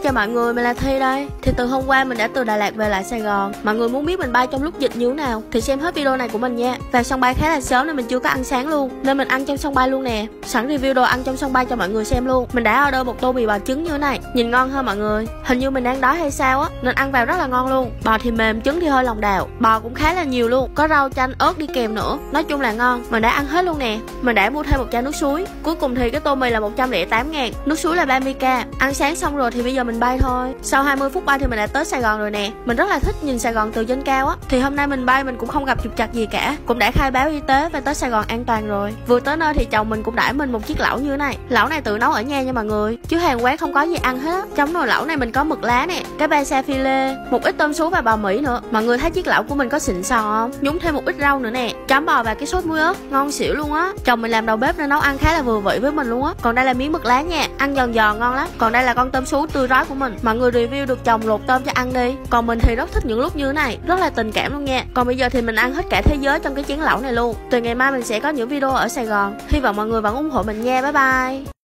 chào mọi người, mình là Thi đây. Thì từ hôm qua mình đã từ Đà Lạt về lại Sài Gòn. Mọi người muốn biết mình bay trong lúc dịch như thế nào thì xem hết video này của mình nha. Vào sân bay khá là sớm nên mình chưa có ăn sáng luôn, nên mình ăn trong sân bay luôn nè. Sẵn review đồ ăn trong sân bay cho mọi người xem luôn. Mình đã order một tô mì bò trứng như thế này, nhìn ngon hơn mọi người. Hình như mình đang đói hay sao á, nên ăn vào rất là ngon luôn. Bò thì mềm, trứng thì hơi lòng đào. Bò cũng khá là nhiều luôn, có rau chanh ớt đi kèm nữa. Nói chung là ngon. Mình đã ăn hết luôn nè. Mình đã mua thêm một chai nước suối. Cuối cùng thì cái tô mì là 108.000, nước suối là 30k. Ăn sáng xong rồi thì bây giờ mình bay thôi. Sau 20 phút bay thì mình đã tới Sài Gòn rồi nè. Mình rất là thích nhìn Sài Gòn từ trên cao á. Thì hôm nay mình bay mình cũng không gặp trục trặc gì cả, cũng đã khai báo y tế và tới Sài Gòn an toàn rồi. Vừa tới nơi thì chồng mình cũng đãi mình một chiếc lẩu như thế này. Lẩu này tự nấu ở nhà nha mọi người, chứ hàng quán không có gì ăn hết á. Trong nồi lẩu này mình có mực lá nè, cái ba sa phi lê, một ít tôm sú và bò Mỹ nữa. Mọi người thấy chiếc lẩu của mình có xịn sò không? Nhúng thêm một ít rau nữa nè, chấm bò và cái sốt muối ớt, ngon xỉu luôn á. Chồng mình làm đầu bếp nên nấu ăn khá là vừa vị với mình luôn á. Còn đây là miếng mực lá nha, ăn giòn giòn ngon lắm. Còn đây là con tôm sú tươi rói của mình. Mọi người review được chồng luộc tôm cho ăn đi. Còn mình thì rất thích những lúc như thế này, rất là tình cảm luôn nha. Còn bây giờ thì mình ăn hết cả thế giới trong cái chén lẩu này luôn. Từ ngày mai mình sẽ có những video ở Sài Gòn. Hy vọng mọi người vẫn ủng hộ mình nha. Bye bye.